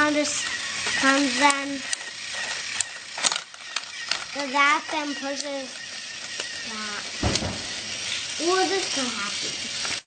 sound comes then. So that then pushes that. Ooh, this is so happy.